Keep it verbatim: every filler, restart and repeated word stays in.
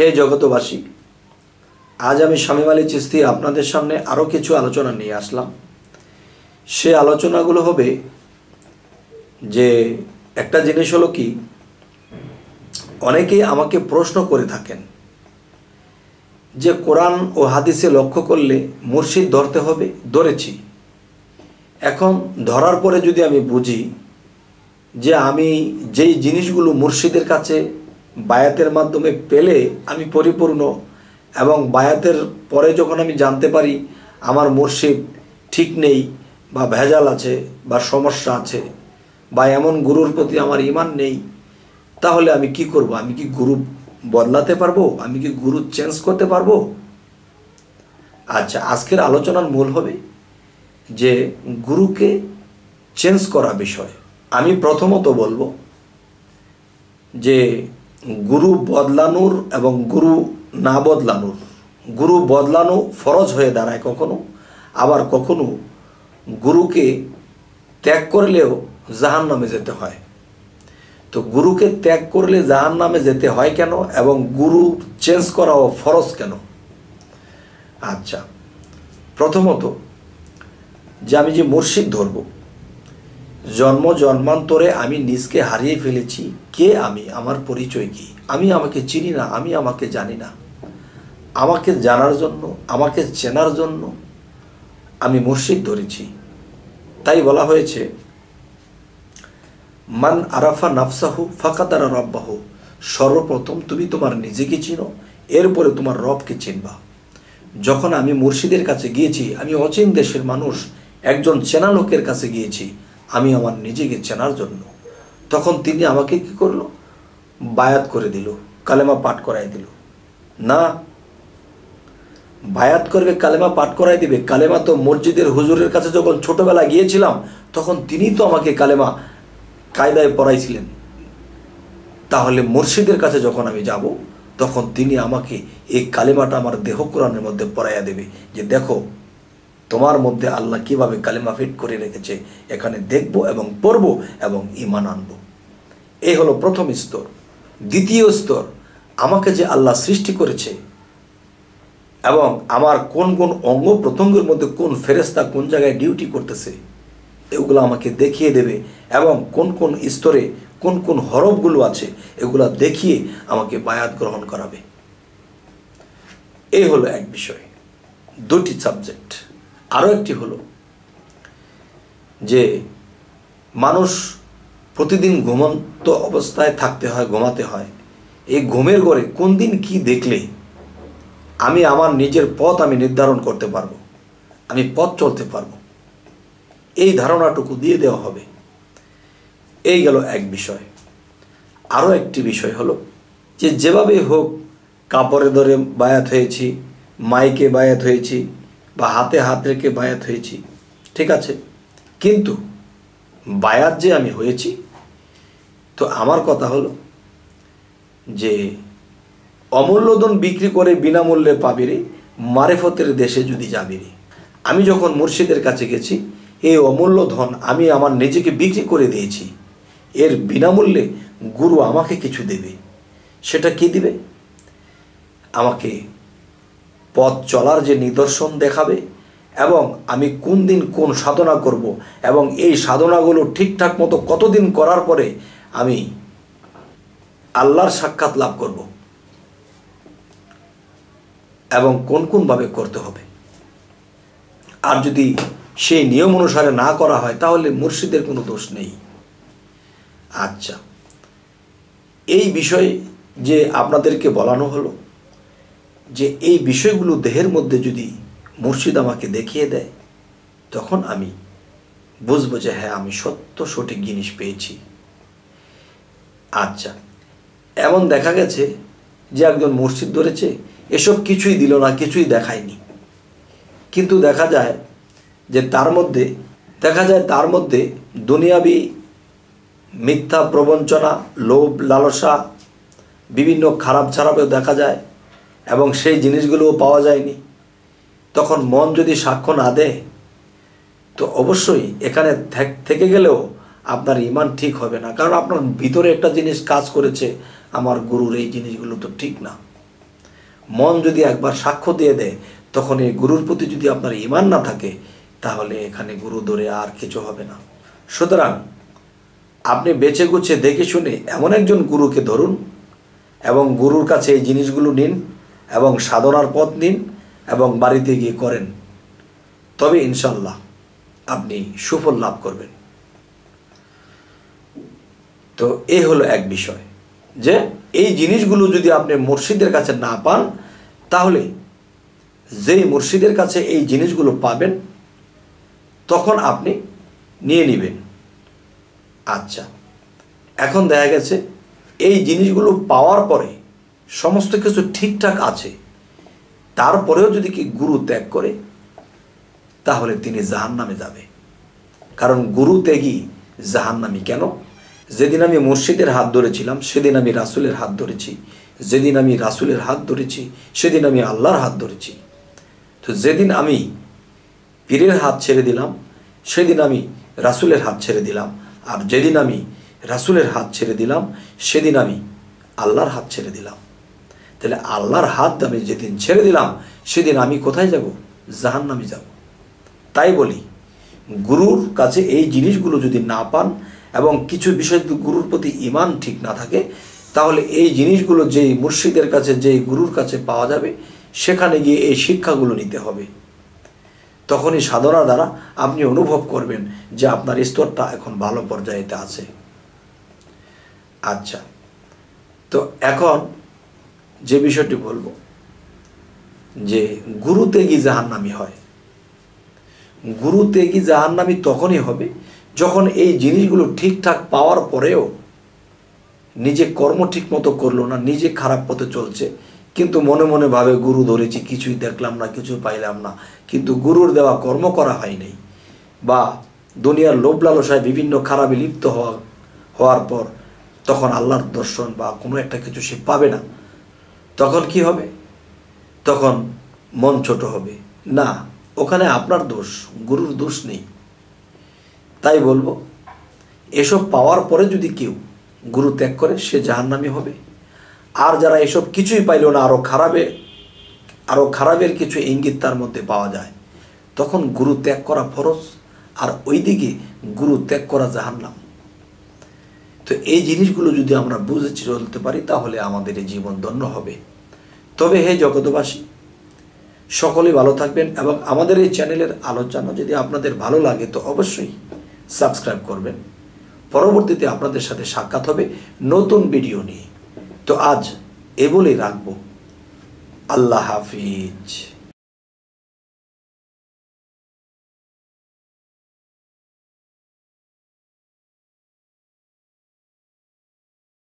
হে জগতবাসী, আজ আমি শামীম আলী চিশতি আপনাদের সামনে আরও কিছু আলোচনা নিয়ে আসলাম। সে আলোচনাগুলো হবে যে একটা জিনিস হলো কি, অনেকেই আমাকে প্রশ্ন করে থাকেন যে কোরআন ও হাদিসে লক্ষ্য করলে মুর্শিদ ধরতে হবে। ধরেছি। এখন ধরার পরে যদি আমি বুঝি যে আমি যেই জিনিসগুলো মুর্শিদের কাছে বায়াতের মাধ্যমে পেলে আমি পরিপূর্ণ, এবং বায়াতের পরে যখন আমি জানতে পারি আমার মুর্শিদ ঠিক নেই বা ভেজাল আছে বা সমস্যা আছে বা এমন গুরুর প্রতি আমার ঈমান নেই, তাহলে আমি কি করব? আমি কি গুরু বদলাতে পারবো? আমি কি গুরু চেঞ্জ করতে পারবো? আচ্ছা, আজকের আলোচনার মূল হবে যে গুরুকে চেঞ্জ করা বিষয়। আমি প্রথমত বলবো যে গুরু বদলানোর এবং গুরু না বদলানোর, গুরু বদলানো ফরজ হয়ে দাঁড়ায় কখনো, আবার কখনো গুরুকে ত্যাগ করলেও জাহান্নামে যেতে হয়। তো গুরুকে ত্যাগ করলে জাহান্নামে যেতে হয় কেন, এবং গুরু চেঞ্জ করাও ফরজ কেন? আচ্ছা, প্রথমত যে আমি যে মুর্শিদ ধরব, জন্ম জন্মান্তরে আমি নিজকে হারিয়ে ফেলেছি। কে আমি? আমার পরিচয় কি? আমি আমাকে চিনি না, আমি আমাকে জানি না। আমাকে জানার জন্য, আমাকে চেনার জন্য আমি মুর্শিদ ধরেছি। তাই বলা হয়েছে মান আরাফা নাফসাহু ফাকাদারা রব্বাহু। সর্বপ্রথম তুমি তোমার নিজেকে চিনো, এরপরে তোমার রবকে চিনবা। যখন আমি মুর্শিদের কাছে গিয়েছি, আমি অচিন দেশের মানুষ, একজন চেনা লোকের কাছে গিয়েছি আমি আমার নিজেকে চেনার জন্য, তখন তিনি আমাকে কি করলো? বায়াত করে দিল, কালেমা পাঠ করাই দিল। না, বায়াত করবে, কালেমা পাঠ করাই দিবে? কালেমা তো মসজিদের হুজুরের কাছে যখন ছোটবেলা গিয়েছিলাম তখন তিনি তো আমাকে কালেমা কায়দায় পড়াইছিলেন। তাহলে মুর্শিদের কাছে যখন আমি যাব তখন তিনি আমাকে এই কালেমাটা আমার দেহ কোরআনের মধ্যে পড়াইয়া দেবে যে দেখো তোমার মধ্যে আল্লাহ কিভাবে কালেমা ফিট করে রেখেছে, এখানে দেখব এবং পড়ব এবং ঈমান আনব। এই হলো প্রথম স্তর। দ্বিতীয় স্তর, আমাকে যে আল্লাহ সৃষ্টি করেছে এবং আমার কোন কোন অঙ্গ প্রত্যঙ্গের মধ্যে কোন ফেরেশতা কোন জায়গায় ডিউটি করতেছে এগুলো আমাকে দেখিয়ে দেবে, এবং কোন কোন স্তরে কোন কোন হরফগুলো আছে এগুলো দেখিয়ে আমাকে বায়াত গ্রহণ করাবে। এই হলো এক বিষয়, দুটি সাবজেক্ট। আরও একটি হলো যে মানুষ প্রতিদিন ঘুমন্ত অবস্থায় থাকতে হয়, ঘুমাতে হয়। এই ঘুমের ঘরে কোন দিন কি দেখলে আমি আমার নিজের পথ আমি নির্ধারণ করতে পারবো, আমি পথ চলতে পারবো, এই ধারণাটুকু দিয়ে দেওয়া হবে। এই গেল এক বিষয়। আরও একটি বিষয় হলো যে যেভাবে হোক কাপড়ে ধরে বায়াত হয়েছি, মাইকে বায়াত হয়েছি, বা হাতে হাত রেখে বায়াত হয়েছি, ঠিক আছে, কিন্তু বায়াত যে আমি হয়েছি, তো আমার কথা হলো যে অমূল্য ধন বিক্রি করে বিনামূল্যে পাবি রে, মারেফতের দেশে যদি যাবি রে। আমি যখন মুর্শিদের কাছে গেছি, এই অমূল্য ধন আমি আমার নিজেকে বিক্রি করে দিয়েছি, এর বিনামূল্যে গুরু আমাকে কিছু দেবে। সেটা কি দিবে? আমাকে পথ চলার যে নিদর্শন দেখাবে, এবং আমি কোন দিন কোন সাধনা করব, এবং এই সাধনাগুলো ঠিকঠাক মতো কতদিন করার পরে আমি আল্লাহর সাক্ষাৎ লাভ করব, এবং কোন কোনভাবে করতে হবে। আর যদি সেই নিয়ম অনুসারে না করা হয় তাহলে মুর্শিদের কোনো দোষ নেই। আচ্ছা, এই বিষয় যে আপনাদেরকে বলানো হলো যে এই বিষয়গুলো দেহের মধ্যে যদি মুর্শিদ আমাকে দেখিয়ে দেয় তখন আমি বুঝবো যে হ্যাঁ আমি সত্য সঠিক জিনিস পেয়েছি। আচ্ছা, এমন দেখা গেছে যে একজন মুর্শিদ ধরেছে, এসব কিছুই দিল না, কিছুই দেখায়নি, কিন্তু দেখা যায় যে তার মধ্যে দেখা যায় তার মধ্যে দুনিয়াবি মিথ্যা প্রবঞ্চনা, লোভ, লালসা, বিভিন্ন খারাপ খারাপও দেখা যায়, এবং সেই জিনিসগুলোও পাওয়া যায়নি। তখন মন যদি সাক্ষ্য না দেয় তো অবশ্যই এখানে থেকে গেলেও আপনার ঈমান ঠিক হবে না, কারণ আপনার ভিতরে একটা জিনিস কাজ করেছে, আমার গুরুর এই জিনিসগুলো তো ঠিক না। মন যদি একবার সাক্ষ্য দিয়ে দেয়, তখন এই গুরুর প্রতি যদি আপনার ঈমান না থাকে, তাহলে এখানে গুরু ধরে আর কিছু হবে না। সুতরাং আপনি বেছে গুছে দেখে শুনে এমন একজন গুরুকে ধরুন এবং গুরুর কাছে এই জিনিসগুলো নিন এবং সাধনার পথ নিন এবং বাড়িতে গিয়ে করেন, তবে ইনশাল্লাহ আপনি সুফল লাভ করবেন। তো এই হলো এক বিষয়, যে এই জিনিসগুলো যদি আপনি মুর্শিদের কাছে না পান, তাহলে যেই মুর্শিদের কাছে এই জিনিসগুলো পাবেন তখন আপনি নিয়ে নেবেন। আচ্ছা, এখন দেখা গেছে এই জিনিসগুলো পাওয়ার পরে সমস্ত কিছু ঠিকঠাক আছে, তারপরেও যদি কি গুরু ত্যাগ করে, তাহলে তিনি জাহান্নামে যাবে। কারণ গুরু ত্যাগী জাহান্নামী। কেন? যেদিন আমি মুর্শিদের হাত ধরেছিলাম সেদিন আমি রাসূলের হাত ধরেছি, যেদিন আমি রাসূলের হাত ধরেছি সেদিন আমি আল্লাহর হাত ধরেছি। তো যেদিন আমি পীরের হাত ছেড়ে দিলাম সেদিন আমি রাসূলের হাত ছেড়ে দিলাম, আর যেদিন আমি রাসূলের হাত ছেড়ে দিলাম সেদিন আমি আল্লাহর হাত ছেড়ে দিলাম। তাহলে আল্লাহর হাত আমি যেদিন ছেড়ে দিলাম সেদিন আমি কোথায় যাব? জাহান্নামে যাব। তাই বলি, গুরুর কাছে এই জিনিসগুলো যদি না পান এবং কিছু বিষয় যদি গুরুর প্রতি ঈমান ঠিক না থাকে, তাহলে এই জিনিসগুলো যেই মুর্শিদের কাছে, যেই গুরুর কাছে পাওয়া যাবে, সেখানে গিয়ে এই শিক্ষাগুলো নিতে হবে। তখনই সাধনার দ্বারা আপনি অনুভব করবেন যে আপনার স্তরটা এখন ভালো পর্যায়েতে আছে। আচ্ছা, তো এখন যে বিষয়টি বলবো, যে গুরু ত্যাগী জাহান্নামী হয়। গুরু ত্যাগী জাহান্নামী তখনই হবে যখন এই জিনিসগুলো ঠিকঠাক পাওয়ার পরেও নিজে কর্ম ঠিক মতো করলো না, নিজে খারাপ পথে চলছে, কিন্তু মনে মনে ভাবে গুরু ধরেছি, কিছুই দেখলাম না, কিছু পাইলাম না, কিন্তু গুরুর দেওয়া কর্ম করা হয় নাই, বা দুনিয়ার লোভ লালসায় বিভিন্ন খারাপে লিপ্ত হওয়া হওয়ার পর তখন আল্লাহর দর্শন বা কোনো একটা কিছু সে পাবে না। তখন কি হবে? তখন মন ছোট হবে। না, ওখানে আপনার দোষ, গুরুর দোষ নেই। তাই বলবো, এসব পাওয়ার পরে যদি কেউ গুরু ত্যাগ করে, সে জাহান্নামী হবে। আর যারা এসব কিছুই পাইল না, আরও খারাপে আরও খারাপের কিছু ইঙ্গিত তার মধ্যে পাওয়া যায়, তখন গুরু ত্যাগ করা ফরজ, আর ওইদিকে গুরু ত্যাগ করা জাহান্নাম। তো এই জিনিসগুলো যদি আমরা বুঝে চলতে পারি, তাহলে আমাদের এই জীবন ধন্য হবে। তবে হে জগতবাসী, সকলেই ভালো থাকবেন এবং আমাদের এই চ্যানেলের আলোচনা যদি আপনাদের ভালো লাগে তো অবশ্যই সাবস্ক্রাইব করবেন। পরবর্তীতে আপনাদের সাথে সাক্ষাৎ হবে নতুন ভিডিও নিয়ে। তো আজ এ বলেই রাখবো। আল্লাহ হাফিজ।